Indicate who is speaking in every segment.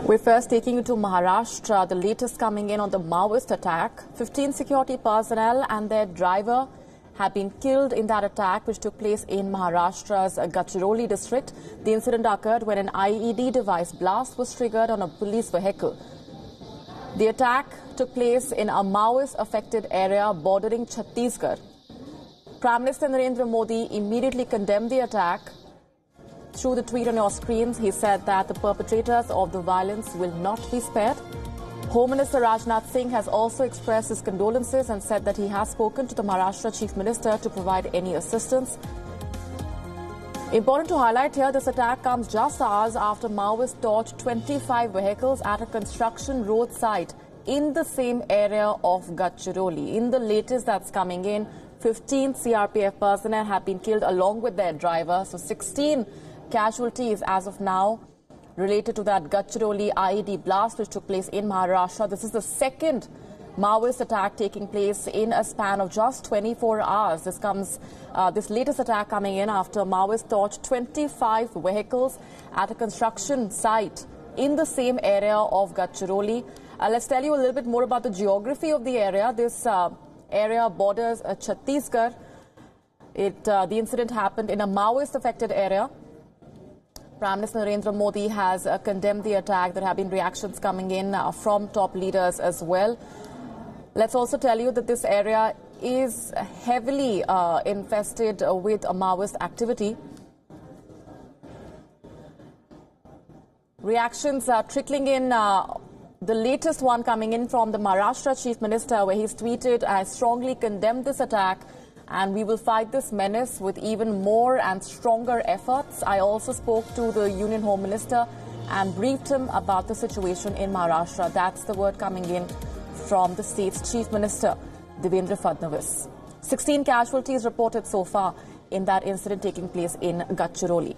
Speaker 1: We're first taking you to Maharashtra, the latest coming in on the Maoist attack. 15 security personnel and their driver have been killed in that attack, which took place in Maharashtra's Gadchiroli district. The incident occurred when an IED device blast was triggered on a police vehicle. The attack took place in a Maoist-affected area bordering Chhattisgarh. Prime Minister Narendra Modi immediately condemned the attack. Through the tweet on your screens, he said that the perpetrators of the violence will not be spared. Home Minister Rajnath Singh has also expressed his condolences and said that he has spoken to the Maharashtra Chief Minister to provide any assistance. Important to highlight here, this attack comes just hours after Maoists torched 25 vehicles at a construction road site in the same area of Gadchiroli. In the latest that's coming in, 15 CRPF personnel have been killed along with their driver. So 16 casualties as of now related to that Gadchiroli IED blast which took place in Maharashtra. This is the second Maoist attack taking place in a span of just 24 hours. This latest attack coming in after Maoists torched 25 vehicles at a construction site in the same area of Gadchiroli. Let's tell you a little bit more about the geography of the area. This area borders Chhattisgarh. The incident happened in a Maoist-affected area. Prime Minister Narendra Modi has condemned the attack. There have been reactions coming in from top leaders as well. Let's also tell you that this area is heavily infested with Maoist activity. Reactions are trickling in. The latest one coming in from the Maharashtra Chief Minister, where he's tweeted, "I strongly condemn this attack, and we will fight this menace with even more and stronger efforts." I also spoke to the Union Home Minister and briefed him about the situation in Maharashtra. That's the word coming in from the state's Chief Minister, Devendra Fadnavis. 16 casualties reported so far in that incident taking place in Gadchiroli.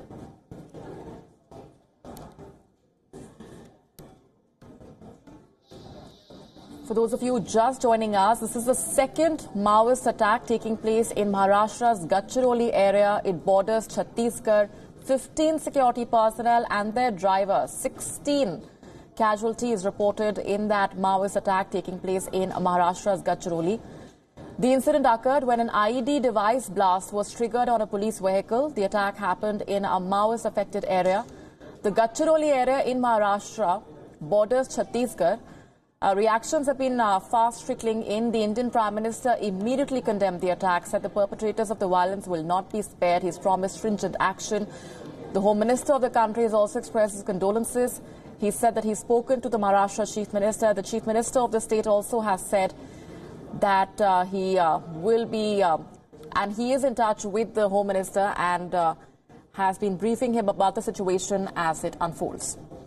Speaker 1: For those of you just joining us, this is the second Maoist attack taking place in Maharashtra's Gadchiroli area. It borders Chhattisgarh. 15 security personnel and their driver, 16 casualties reported in that Maoist attack taking place in Maharashtra's Gadchiroli. The incident occurred when an IED device blast was triggered on a police vehicle. The attack happened in a Maoist-affected area. The Gadchiroli area in Maharashtra borders Chhattisgarh. Reactions have been fast trickling in. The Indian Prime Minister immediately condemned the attack, said the perpetrators of the violence will not be spared. He's promised stringent action. The Home Minister of the country has also expressed his condolences. He said that he's spoken to the Maharashtra Chief Minister. The Chief Minister of the state also has said that he will be, and he is in touch with the Home Minister and has been briefing him about the situation as it unfolds.